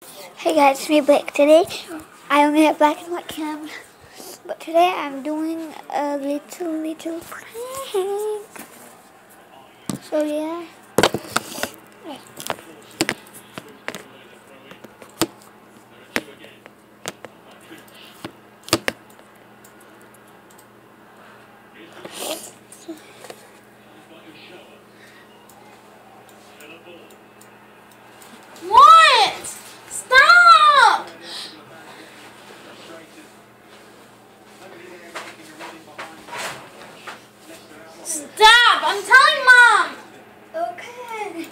Hey guys, it's me Blake. Today I only have black and white camera, but today I'm doing a little prank. So yeah. What? Stop! Stop! I'm telling Mom! Okay.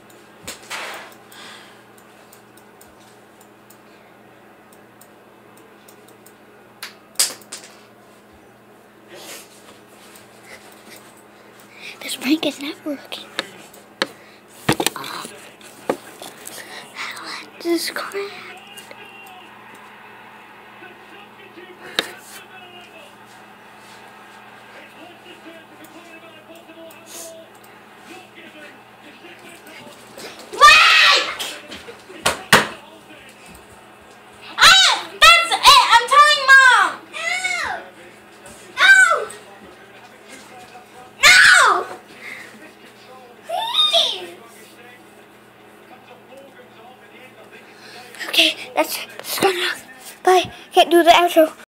This prank is not working. This is crap. Okay, let's go now. Bye. Can't do the outro.